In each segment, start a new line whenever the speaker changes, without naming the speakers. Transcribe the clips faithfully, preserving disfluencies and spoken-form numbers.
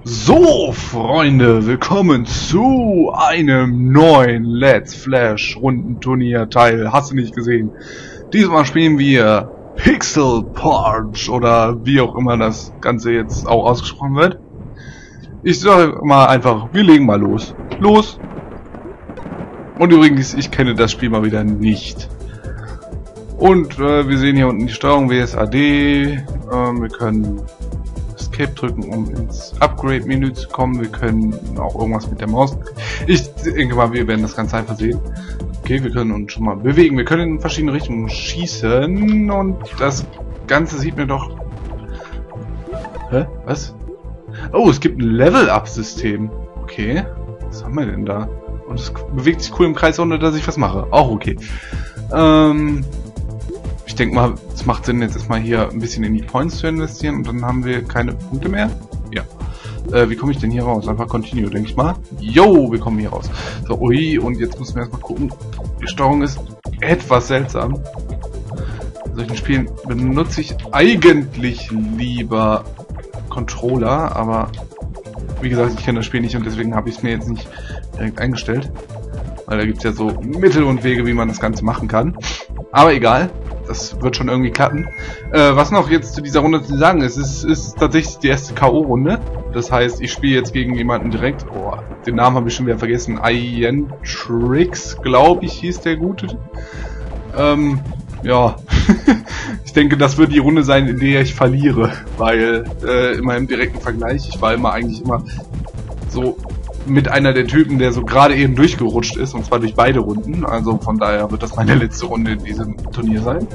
So, Freunde, willkommen zu einem neuen Let's Flash Rundenturnier-Teil. Hast du nicht gesehen? Diesmal spielen wir Pixel Parch oder wie auch immer das Ganze jetzt auch ausgesprochen wird. Ich sage mal einfach, wir legen mal los. Los! Und übrigens, ich kenne das Spiel mal wieder nicht. Und äh, wir sehen hier unten die Steuerung W S A D. Äh, wir können Escape drücken, um ins Upgrade-Menü zu kommen. Wir können auch irgendwas mit der Maus. Ich denke mal, wir werden das ganz einfach sehen. Okay, wir können uns schon mal bewegen. Wir können in verschiedene Richtungen schießen. Und das Ganze sieht mir doch... Hä? Was? Oh, es gibt ein Level-Up-System. Okay. Was haben wir denn da? Und es bewegt sich cool im Kreis, ohne dass ich was mache. Auch okay. Ähm... Ich denke mal, es macht Sinn, jetzt erstmal hier ein bisschen in die Points zu investieren und dann haben wir keine Punkte mehr. Ja. Äh, wie komme ich denn hier raus? Einfach Continue, denke ich mal. Yo, wir kommen hier raus. So, ui, und jetzt müssen wir erstmal gucken. Die Steuerung ist etwas seltsam. In solchen Spielen benutze ich eigentlich lieber Controller, aber wie gesagt, ich kenne das Spiel nicht und deswegen habe ich es mir jetzt nicht direkt eingestellt. Weil da gibt es ja so Mittel und Wege, wie man das Ganze machen kann. Aber egal. Das wird schon irgendwie klappen. Äh, was noch jetzt zu dieser Runde zu sagen ist, es ist tatsächlich die erste K O-Runde. Das heißt, ich spiele jetzt gegen jemanden direkt. Oh, den Namen habe ich schon wieder vergessen. Ientrix, glaube ich, hieß der Gute. Ähm, ja. Ich denke, das wird die Runde sein, in der ich verliere. Weil, äh, immer im direkten Vergleich, ich war immer eigentlich immer so mit einer der Typen, der so gerade eben durchgerutscht ist, und zwar durch beide Runden. Also von daher wird das meine letzte Runde in diesem Turnier sein.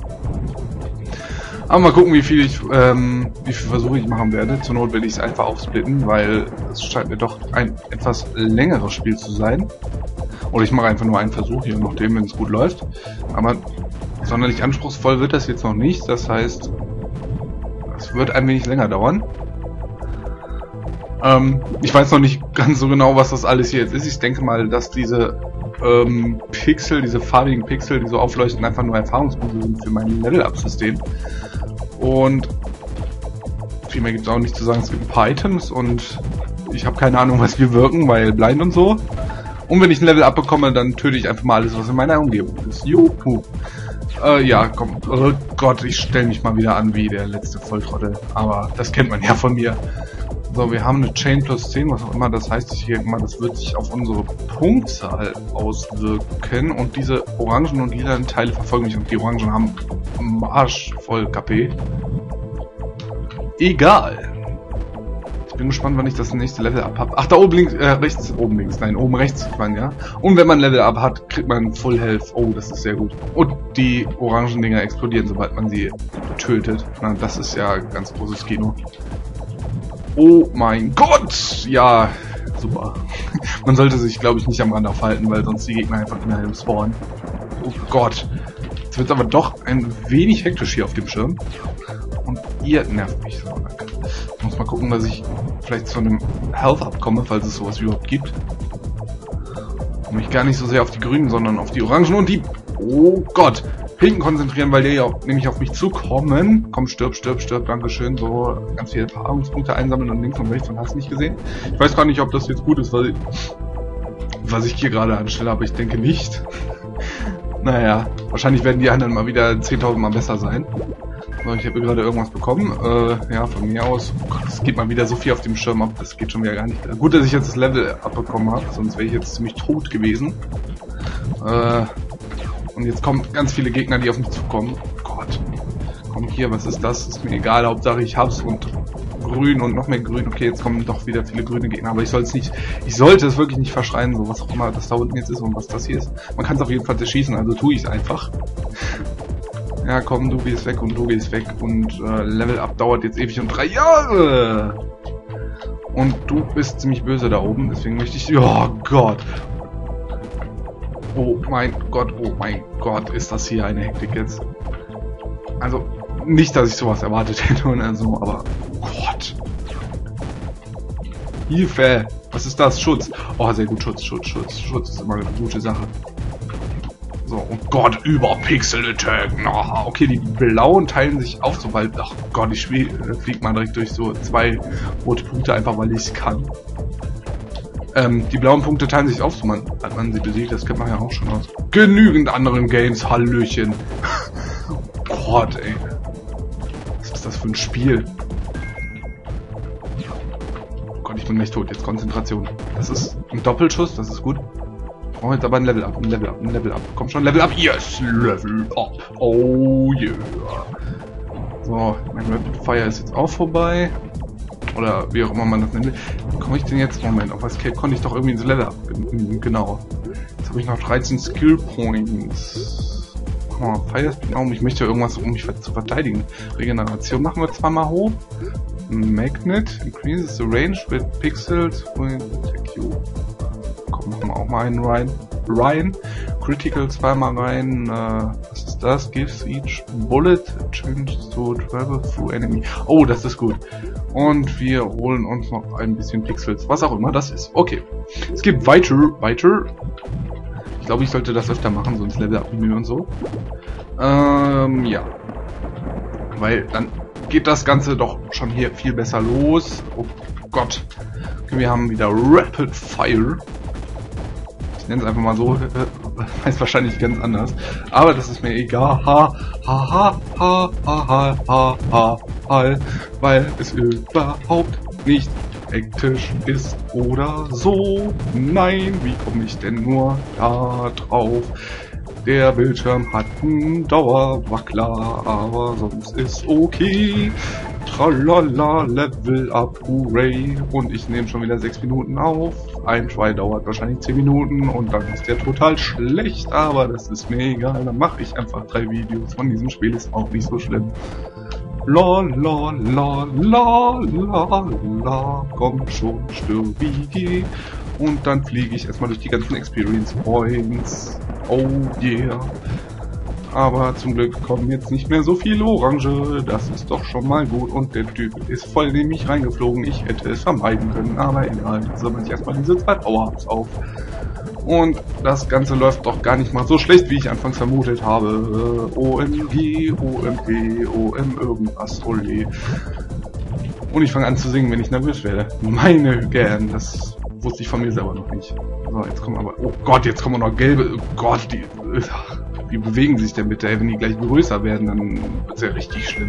Aber mal gucken, wie viel ich, ähm, wie viele Versuche ich machen werde. Zur Not werde ich es einfach aufsplitten, weil es scheint mir doch ein etwas längeres Spiel zu sein. Oder ich mache einfach nur einen Versuch hier, nachdem, wenn es gut läuft. Aber sonderlich anspruchsvoll wird das jetzt noch nicht. Das heißt, es wird ein wenig länger dauern. Ähm, ich weiß noch nicht ganz so genau, was das alles hier jetzt ist. Ich denke mal, dass diese ähm, Pixel, diese farbigen Pixel, die so aufleuchten, einfach nur Erfahrungspunkte sind für mein Level-Up-System. Und viel mehr gibt es auch nicht zu sagen. Es gibt ein paar Items und ich habe keine Ahnung, was wir wirken, weil blind und so. Und wenn ich ein Level-Up bekomme, dann töte ich einfach mal alles, was in meiner Umgebung ist. Juhu. Äh, ja, komm. Oh Gott, ich stelle mich mal wieder an wie der letzte Volltrottel. Aber das kennt man ja von mir. So, wir haben eine Chain plus zehn, was auch immer das heißt. Ich denke mal, das wird sich auf unsere Punktzahl auswirken. Und diese orangen und lilanen Teile verfolgen mich. Und die orangen haben Marsch voll K P. Egal. Ich bin gespannt, wann ich das nächste Level up habe. Ach, da oben links, äh, rechts, oben links. Nein, oben rechts sieht man, ja. Und wenn man Level up hat, kriegt man Full Health. Oh, das ist sehr gut. Und die orangen Dinger explodieren, sobald man sie tötet. Na, das ist ja ganz großes Kino. Oh mein Gott! Ja, super. Man sollte sich, glaube ich, nicht am Rand aufhalten, weil sonst die Gegner einfach in einem spawnen. Oh Gott. Jetzt wird es aber doch ein wenig hektisch hier auf dem Schirm. Und ihr nervt mich so. Danke. Ich muss mal gucken, dass ich vielleicht zu einem Health-Up komme, falls es sowas überhaupt gibt. Und mich gar nicht so sehr auf die grünen, sondern auf die orangen und die... Oh Gott! Hinten konzentrieren, weil die ja auch nämlich auf mich zukommen. Komm, stirb, stirb, stirb, dankeschön. So ganz viele Erfahrungspunkte einsammeln und links und rechts und hast nicht gesehen. Ich weiß gar nicht, ob das jetzt gut ist, was ich, was ich hier gerade anstelle, aber ich denke nicht. Naja, wahrscheinlich werden die anderen mal wieder zehntausend Mal besser sein. So, ich habe gerade irgendwas bekommen. Äh, ja, von mir aus. Oh Gott, es geht mal wieder so viel auf dem Schirm ab, das geht schon wieder gar nicht. Gut, dass ich jetzt das Level abbekommen habe, sonst wäre ich jetzt ziemlich tot gewesen. Äh... Und jetzt kommen ganz viele Gegner, die auf mich zukommen. Oh Gott. Komm hier, was ist das? Ist mir egal, Hauptsache ich hab's und grün und noch mehr grün. Okay, jetzt kommen doch wieder viele grüne Gegner, aber ich soll es nicht, ich sollte es wirklich nicht verschreien, so was auch immer das da unten jetzt ist und was das hier ist. Man kann es auf jeden Fall zerschießen, also tue ich es einfach. Ja, komm, du gehst weg und du gehst weg und äh, Level Up dauert jetzt ewig und drei Jahre. Und du bist ziemlich böse da oben, deswegen möchte ich, oh Gott. Oh mein Gott, oh mein Gott, ist das hier eine Hektik jetzt. Also, nicht, dass ich sowas erwartet hätte oder so, aber Gott. Hilfe! Was ist das? Schutz! Oh, sehr gut, Schutz, Schutz, Schutz. Schutz ist immer eine gute Sache. So, So, oh Gott, über Pixel Attack. Oh, okay, die blauen teilen sich auf, sobald... Ach Gott, ich spiel, äh, flieg mal direkt durch so zwei rote Punkte, einfach weil ich es kann. Ähm, die blauen Punkte teilen sich auf, so man, hat man sie besiegt, das kennt man ja auch schon aus genügend anderen Games. Hallöchen. Gott, ey. Was ist das für ein Spiel? Oh Gott, ich bin gleich tot. Jetzt Konzentration. Das ist ein Doppelschuss, das ist gut. Ich brauche jetzt aber ein Level Up, ein Level Up, ein Level Up. Komm schon, Level Up. Yes, Level Up. Oh yeah. So, mein Rapid Fire ist jetzt auch vorbei. Oder wie auch immer man das nennt. Wie komme ich denn jetzt? Moment, auf Escape konnte ich doch irgendwie ins Level Up. Genau. Jetzt habe ich noch dreizehn Skill Points. Oh, Fire Speed. Oh, ich möchte irgendwas, um mich zu verteidigen. Regeneration machen wir zweimal hoch. Magnet increases the range with pixels will attack you. Komm, machen wir auch mal einen rein. Ryan. Critical zweimal rein. Äh, was ist das? Gives each bullet a chance to travel through enemy. Oh, das ist gut. Und wir holen uns noch ein bisschen Pixels. Was auch immer das ist. Okay. Es gibt weiter. Weiter. Ich glaube, ich sollte das öfter machen, sonst Level Up Menü und so. Ähm, ja. Weil dann geht das Ganze doch schon hier viel besser los. Oh Gott. Okay, wir haben wieder Rapid Fire. Ich nenne es einfach mal so. Heißt wahrscheinlich ganz anders. Aber das ist mir egal. Ha, ha, ha, ha, ha, ha, ha, ha, ha, weil es überhaupt nicht hektisch ist oder so. Nein, wie komme ich denn nur da drauf? Der Bildschirm hat einen Dauerwackler, aber sonst ist okay. Tralala, Level Up, hooray. Und ich nehme schon wieder sechs Minuten auf. Ein Try dauert wahrscheinlich zehn Minuten und dann ist der total schlecht, aber das ist mir egal. Dann mache ich einfach drei Videos von diesem Spiel, ist auch nicht so schlimm. La la la la la la, komm schon, stirb wie geh. Und dann fliege ich erstmal durch die ganzen Experience Points. Oh yeah. Aber zum Glück kommen jetzt nicht mehr so viele Orange. Das ist doch schon mal gut. Und der Typ ist voll in mich reingeflogen. Ich hätte es vermeiden können. Aber egal. So mache ich erstmal diese zwei Power-Ups auf. Und das Ganze läuft doch gar nicht mal so schlecht, wie ich anfangs vermutet habe. O M G, O M G, O M irgendwas, ole. Und ich fange an zu singen, wenn ich nervös werde. Meine Gern, das wusste ich von mir selber noch nicht. So, jetzt kommen aber... Oh Gott, jetzt kommen noch gelbe... Oh Gott, die... Wie bewegen sich denn bitte? Wenn die gleich größer werden, dann wird es ja richtig schlimm.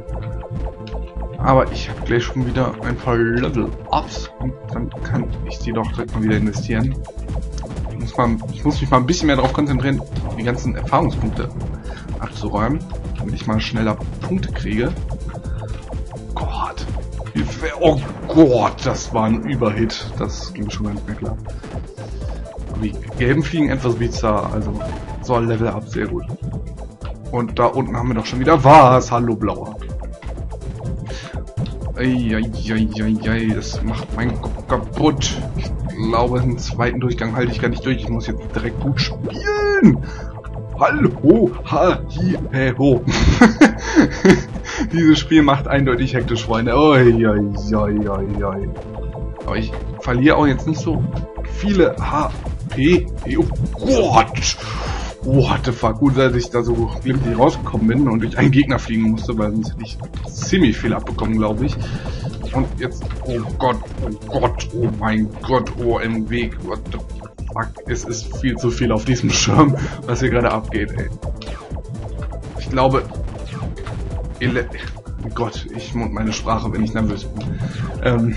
Aber ich habe gleich schon wieder ein paar Level-Ups und dann kann ich die doch direkt mal wieder investieren. Ich muss, mal, ich muss mich mal ein bisschen mehr darauf konzentrieren, die ganzen Erfahrungspunkte abzuräumen, damit ich mal schneller Punkte kriege. Gott. Oh Gott, das war ein Überhit. Das ging schon gar nicht mehr klar. Die gelben fliegen etwas bizarr, also so Level Up, sehr gut. Und da unten haben wir doch schon wieder was. Hallo Blauer. Eieieiei, das macht meinen Kopf kaputt. Ich glaube, den zweiten Durchgang halte ich gar nicht durch. Ich muss jetzt direkt gut spielen. Hallo, ha, hi, he, ho. Dieses Spiel macht eindeutig hektisch, Freunde. Eieieiei. Aber ich verliere auch jetzt nicht so viele H P. Oh Gott. What the fuck. Gut, dass ich da so glimpflich rausgekommen bin und durch einen Gegner fliegen musste, weil sonst hätte ich ziemlich viel abbekommen, glaube ich. Und jetzt, oh Gott, oh Gott, oh mein Gott, O M G, what the fuck. Es ist viel zu viel auf diesem Schirm, was hier gerade abgeht, ey. Ich glaube, Ele Gott, ich mund meine Sprache, wenn ich nervös bin. Ähm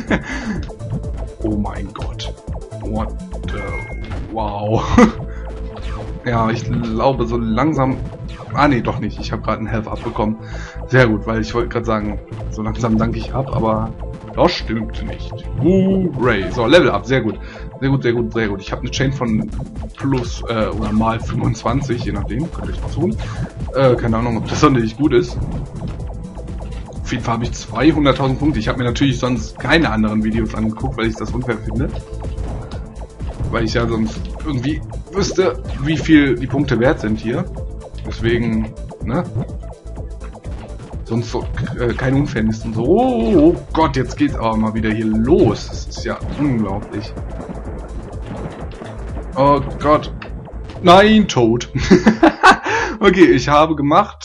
oh mein Gott. What the... Wow. Ja, ich glaube so langsam... Ah nee, doch nicht. Ich habe gerade einen Health abbekommen. Sehr gut, weil ich wollte gerade sagen, so langsam danke ich ab, aber das stimmt nicht. Hooray. So, Level Up, sehr gut. Sehr gut, sehr gut, sehr gut. Ich habe eine Chain von plus äh, oder mal fünfundzwanzig, je nachdem. Könnt ihr euch aussuchen. Äh, keine Ahnung, ob das sonderlich gut ist. Auf jeden Fall habe ich zweihunderttausend Punkte. Ich habe mir natürlich sonst keine anderen Videos angeguckt, weil ich das unfair finde. Weil ich ja sonst irgendwie wüsste, wie viel die Punkte wert sind hier. Deswegen, ne? Sonst so äh, keine Unfairness und so. Oh, oh Gott, jetzt geht's aber mal wieder hier los. Das ist ja unglaublich. Oh Gott. Nein, tot. Okay, ich habe gemacht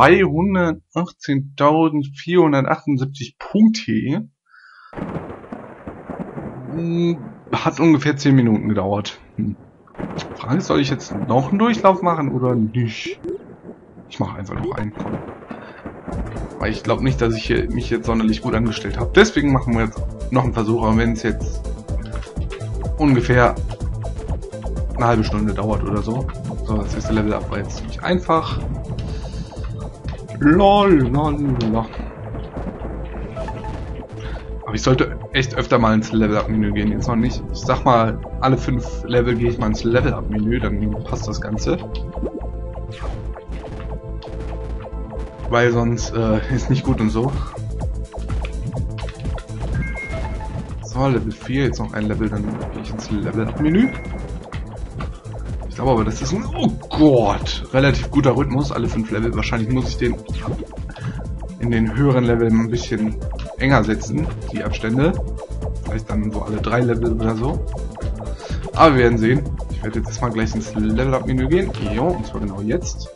zweihundertachtzehntausendvierhundertachtundsiebzig Punkte. Hat ungefähr zehn Minuten gedauert. Hm. Frage ist, soll ich jetzt noch einen Durchlauf machen oder nicht? Ich mache einfach noch einen. Komm. Weil ich glaube nicht, dass ich hier mich jetzt sonderlich gut angestellt habe. Deswegen machen wir jetzt noch einen Versuch. Und wenn es jetzt ungefähr eine halbe Stunde dauert oder so. So, das erste Level up war jetzt ziemlich einfach. Lol, lol, lol. Aber ich sollte echt öfter mal ins Level-Up-Menü gehen. Jetzt noch nicht. Ich sag mal, alle fünf Level gehe ich mal ins Level-Up-Menü, dann passt das Ganze. Weil sonst äh, ist nicht gut und so. So, Level vier, jetzt noch ein Level, dann gehe ich ins Level-Up-Menü. Ich glaube aber, das ist ein, oh Gott, relativ guter Rhythmus, alle fünf Level. Wahrscheinlich muss ich den in den höheren Leveln ein bisschen enger setzen, die Abstände. Vielleicht dann so alle drei Level oder so. Aber wir werden sehen. Ich werde jetzt erstmal gleich ins Level-Up-Menü gehen. Jo, und zwar genau jetzt.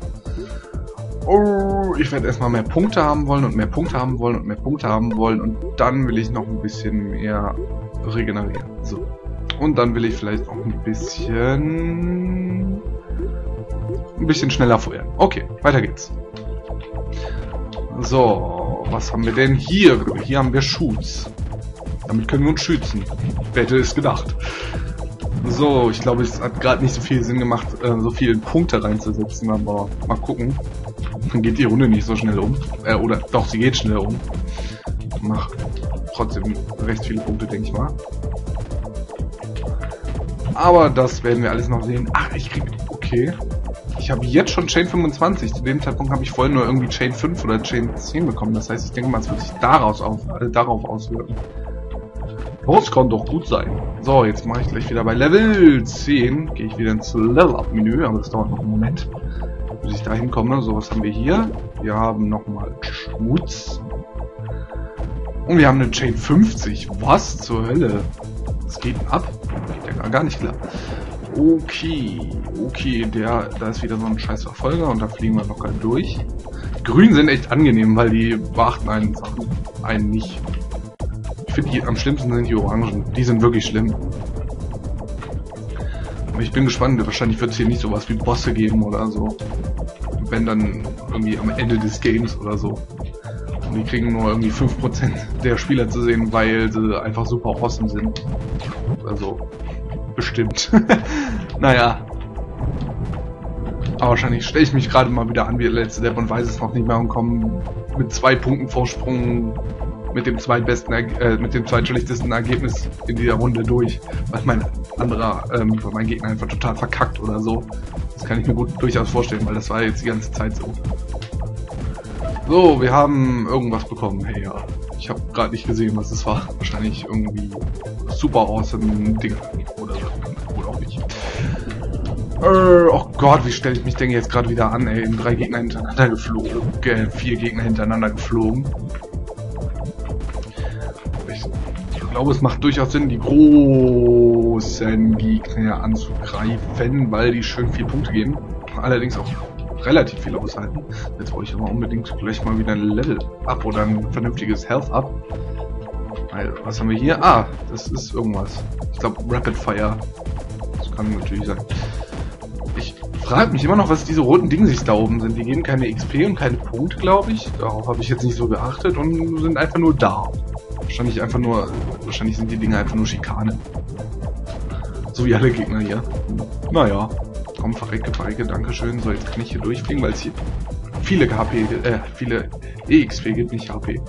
Oh, ich werde erstmal mehr Punkte haben wollen und mehr Punkte haben wollen und mehr Punkte haben wollen. Und dann will ich noch ein bisschen mehr regenerieren. So. Und dann will ich vielleicht auch ein bisschen... ein bisschen schneller feuern. Okay, weiter geht's. So, was haben wir denn hier? Hier haben wir Shoots. Damit können wir uns schützen. Wer hätte es gedacht? So, ich glaube, es hat gerade nicht so viel Sinn gemacht, äh, so viele Punkte reinzusetzen, aber mal gucken. Dann geht die Runde nicht so schnell um. Äh, oder doch, sie geht schnell um. Macht trotzdem recht viele Punkte, denke ich mal. Aber das werden wir alles noch sehen. Ach, ich krieg... Okay. Ich habe jetzt schon Chain fünfundzwanzig. Zu dem Zeitpunkt habe ich vorhin nur irgendwie Chain fünf oder Chain zehn bekommen. Das heißt, ich denke mal, es wird sich daraus auf, äh, darauf auswirken. Das kann doch gut sein. So, jetzt mache ich gleich wieder bei Level zehn. Gehe ich wieder ins Level-Up-Menü, aber das dauert noch einen Moment, bis ich da hinkomme. So, was haben wir hier? Wir haben nochmal Schmutz. Und wir haben eine Chain fünfzig. Was zur Hölle? Was geht denn ab? Geht ja gar nicht klar. Okay, okay, der, da ist wieder so ein scheiß Verfolger und da fliegen wir locker durch. Grün sind echt angenehm, weil die beachten einen, einen nicht. Ich finde, die am schlimmsten sind die Orangen. Die sind wirklich schlimm. Aber ich bin gespannt, wahrscheinlich wird es hier nicht sowas wie Bosse geben oder so. Wenn dann irgendwie am Ende des Games oder so. Und die kriegen nur irgendwie fünf Prozent der Spieler zu sehen, weil sie einfach super awesome sind. Also, bestimmt. Naja. Aber wahrscheinlich stelle ich mich gerade mal wieder an wie der letzte Depp und weiß es noch nicht mehr und komme mit zwei Punkten Vorsprung mit dem zweitbesten, äh, mit dem zweitschlechtesten Ergebnis in dieser Runde durch, weil mein anderer, ähm, weil mein Gegner einfach total verkackt oder so. Das kann ich mir gut durchaus vorstellen, weil das war jetzt die ganze Zeit so. So, wir haben irgendwas bekommen. Hey, ja. Ich habe gerade nicht gesehen, was es war. Wahrscheinlich irgendwie super awesome Dinger oder so. Oder auch nicht. Äh, oh Gott, wie stelle ich mich denn jetzt gerade wieder an, ey? In drei Gegner hintereinander geflogen. Äh, vier Gegner hintereinander geflogen. Ich glaube, es macht durchaus Sinn, die großen Gegner anzugreifen, weil die schön viel Punkte geben. Allerdings auch relativ viel aushalten. Jetzt brauche ich aber unbedingt gleich mal wieder ein Level up oder ein vernünftiges Health up. Weil, was haben wir hier? Ah, das ist irgendwas. Ich glaube Rapid Fire. Das kann natürlich sein. Ich frage mich immer noch, was diese roten Dinge sich da oben sind. Die geben keine X P und keine Punkte, glaube ich. Darauf habe ich jetzt nicht so geachtet und sind einfach nur da. Wahrscheinlich einfach nur, wahrscheinlich sind die Dinge einfach nur Schikane. So wie alle Gegner hier. Naja. Komm, verrecke, verrecke, dankeschön. So, jetzt kann ich hier durchfliegen, weil es hier viele H P, äh, viele E X P gibt, nicht H P.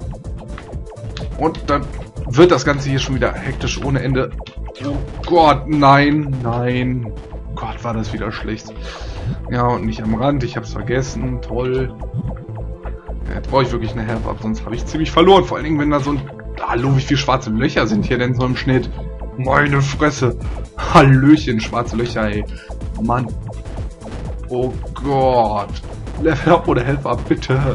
Und dann wird das Ganze hier schon wieder hektisch ohne Ende. Oh Gott, nein, nein. Oh Gott, war das wieder schlecht. Ja, und nicht am Rand, ich hab's vergessen. Toll. Ja, jetzt brauche ich wirklich eine Health Up, sonst habe ich ziemlich verloren. Vor allen Dingen, wenn da so ein... Hallo, wie viele schwarze Löcher sind hier denn so im Schnitt? Meine Fresse. Hallöchen, schwarze Löcher, ey. Mann. Oh Gott. Level Up oder Health Up, bitte.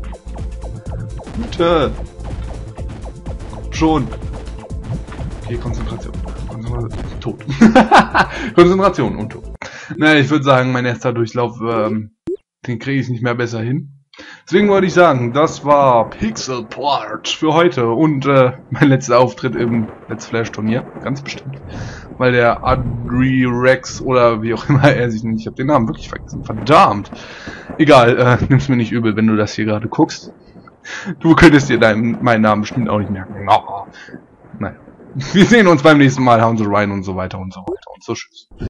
Bitte. Kommt schon. Okay, Konzentration. Konzentration. Tot. Konzentration und tot. Naja, ich würde sagen, mein erster Durchlauf, ähm, den kriege ich nicht mehr besser hin. Deswegen wollte ich sagen, das war Pixel Port für heute und äh, mein letzter Auftritt im Let's Flash Turnier, ganz bestimmt. Weil der Adri Rex oder wie auch immer er sich nennt, ich habe den Namen wirklich vergessen, verdammt. Egal, äh, nimm's mir nicht übel, wenn du das hier gerade guckst. Du könntest dir deinen, meinen Namen bestimmt auch nicht merken. Oh, naja. Wir sehen uns beim nächsten Mal, hauen Sie rein und so weiter und so weiter und so tschüss.